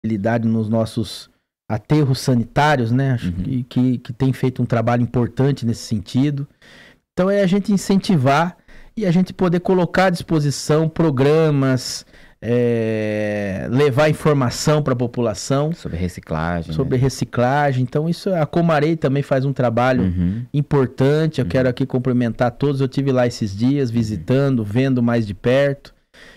nos nossos aterros sanitários, né? Acho que tem feito um trabalho importante nesse sentido. Então é a gente incentivar e a gente poder colocar à disposição programas, levar informação para a população. Sobre reciclagem. Sobre reciclagem. Então a Comarei também faz um trabalho importante. Eu quero aqui cumprimentar todos. Eu estive lá esses dias visitando, vendo mais de perto.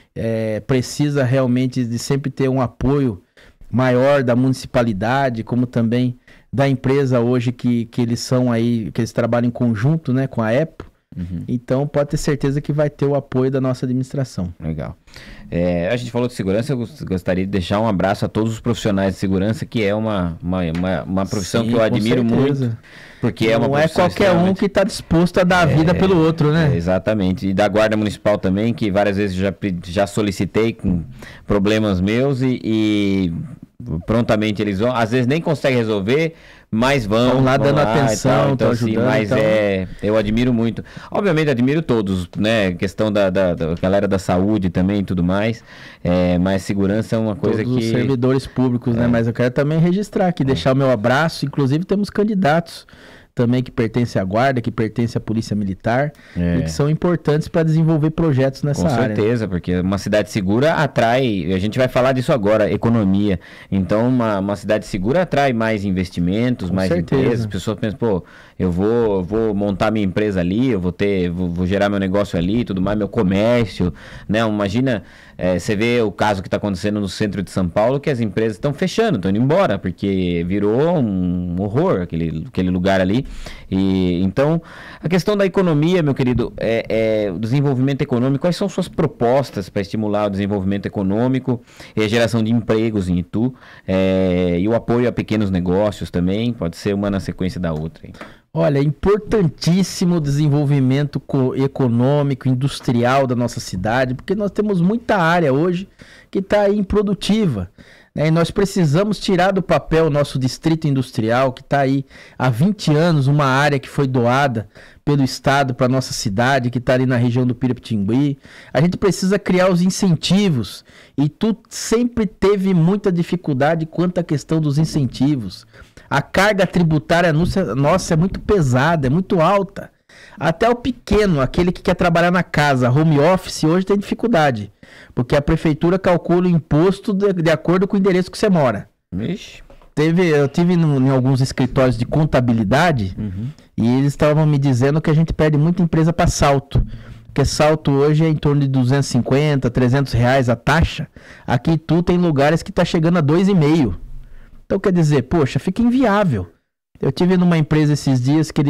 Precisa realmente de sempre ter um apoio maior da municipalidade, como também da empresa hoje que eles são aí, que eles trabalham em conjunto, né, com a EPO. Então pode ter certeza que vai ter o apoio da nossa administração. Legal. A gente falou de segurança, eu gostaria de deixar um abraço a todos os profissionais de segurança, que é uma profissão que eu admiro muito. Porque não é qualquer um que está disposto a dar a vida pelo outro, né? Exatamente. E da Guarda Municipal também, que várias vezes já solicitei com problemas meus e prontamente eles vão, às vezes nem conseguem resolver, mas vão lá dando atenção, então assim, ajudando, mas eu admiro muito. Obviamente admiro todos, né? Questão da galera da saúde também e tudo mais. Mas segurança é uma coisa todos que... os servidores públicos, né? Mas eu quero também registrar aqui, deixar o meu abraço. Inclusive temos candidatos também que pertencem à Guarda, que pertencem à Polícia Militar, e que são importantes para desenvolver projetos nessa área. Com certeza, porque uma cidade segura atrai, a gente vai falar disso agora, economia. Então, uma cidade segura atrai mais investimentos, mais empresas. As pessoas pensam, pô, eu vou montar minha empresa ali, eu vou gerar meu negócio ali e tudo mais, meu comércio, né? Imagina, você vê o caso que está acontecendo no centro de São Paulo, que as empresas estão fechando, estão indo embora, porque virou um horror aquele lugar ali. E então, a questão da economia, meu querido, o desenvolvimento econômico, quais são suas propostas para estimular o desenvolvimento econômico e a geração de empregos em Itu, e o apoio a pequenos negócios também, pode ser uma na sequência da outra, hein? Olha, é importantíssimo o desenvolvimento econômico, industrial da nossa cidade, porque nós temos muita área hoje que está aí improdutiva, né? E nós precisamos tirar do papel o nosso distrito industrial, que está aí há 20 anos, uma área que foi doada pelo Estado para a nossa cidade, que está ali na região do Pirapitingui. A gente precisa criar os incentivos, e tu sempre teve muita dificuldade quanto à questão dos incentivos. A carga tributária nossa é muito pesada, é muito alta. Até o pequeno, aquele que quer trabalhar na casa, home office, hoje tem dificuldade. Porque a prefeitura calcula o imposto de acordo com o endereço que você mora. Vixe. Eu tive em alguns escritórios de contabilidade, e eles estavam me dizendo que a gente perde muita empresa para salto. Porque salto hoje é em torno de 250, 300 reais a taxa. Aqui tu tem lugares que está chegando a 2,5. Então quer dizer, poxa, fica inviável. Eu tive numa empresa esses dias que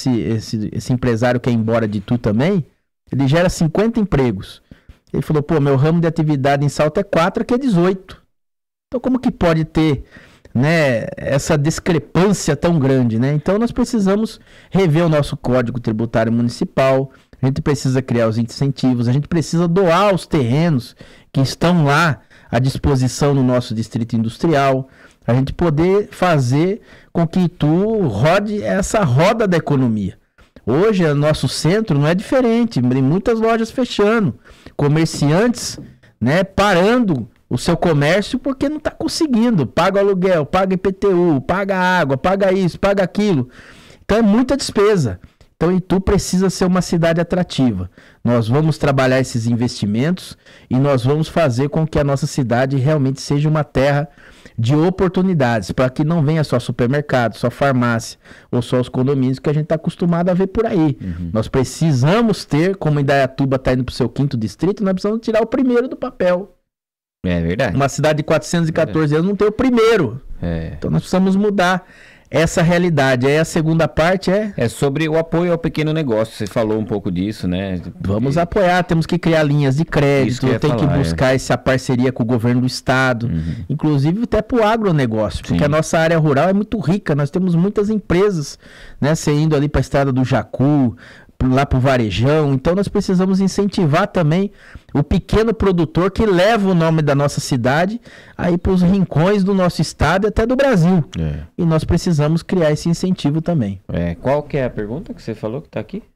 esse empresário que é embora de Itu também, ele gera 50 empregos. Ele falou, pô, meu ramo de atividade em Salto é 4, aqui é 18. Então como que pode ter, né, essa discrepância tão grande, né? Então nós precisamos rever o nosso Código Tributário Municipal, a gente precisa criar os incentivos, a gente precisa doar os terrenos que estão lá à disposição no nosso distrito industrial, a gente poder fazer com que Itu rode essa roda da economia. Hoje, o nosso centro não é diferente, tem muitas lojas fechando, comerciantes, né, parando o seu comércio porque não está conseguindo, paga o aluguel, paga IPTU, paga água, paga isso, paga aquilo. Então é muita despesa. Então Itu precisa ser uma cidade atrativa. Nós vamos trabalhar esses investimentos e nós vamos fazer com que a nossa cidade realmente seja uma terra de oportunidades, para que não venha só supermercado, só farmácia ou só os condomínios que a gente está acostumado a ver por aí. Nós precisamos ter, como Indaiatuba está indo para o seu 5º distrito, nós precisamos tirar o primeiro do papel. É verdade. Uma cidade de 414 anos não tem o primeiro. Então nós precisamos mudar essa realidade. Aí a segunda parte é sobre o apoio ao pequeno negócio. Você falou um pouco disso, né? Vamos apoiar, temos que criar linhas de crédito, tem que buscar essa parceria com o governo do estado, inclusive até para o agronegócio, porque a nossa área rural é muito rica, nós temos muitas empresas, né? Você indo ali para a estrada do Jacu, lá para o Varejão, então nós precisamos incentivar também o pequeno produtor que leva o nome da nossa cidade aí para os rincões do nosso estado e até do Brasil. E nós precisamos criar esse incentivo também. Qual que é a pergunta que você falou que está aqui?